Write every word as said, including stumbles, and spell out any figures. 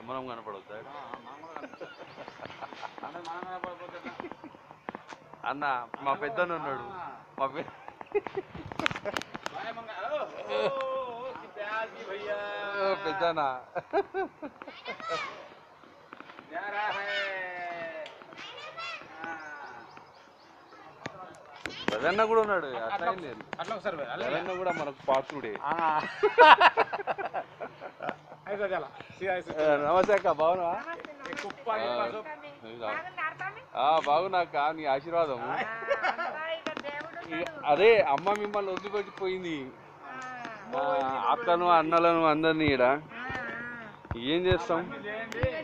మనం కనపడవుతా అన్న మా పెద్దను ఉన్నాడు మా పెద్ద పెద్దనా పెద్దన్న కూడా ఉన్నాడు అట్లా లేదు పెద్దన్న కూడా మనకు పాత్రుడే నమస్తే అక్క బాగున్నా బాగున్నాక నీ ఆశీర్వాదం అదే అమ్మ మిమ్మల్ని వదిలిపెట్టిపోయింది అక్కను అన్నలను అందరినీ ఈడ ఏం చేస్తాం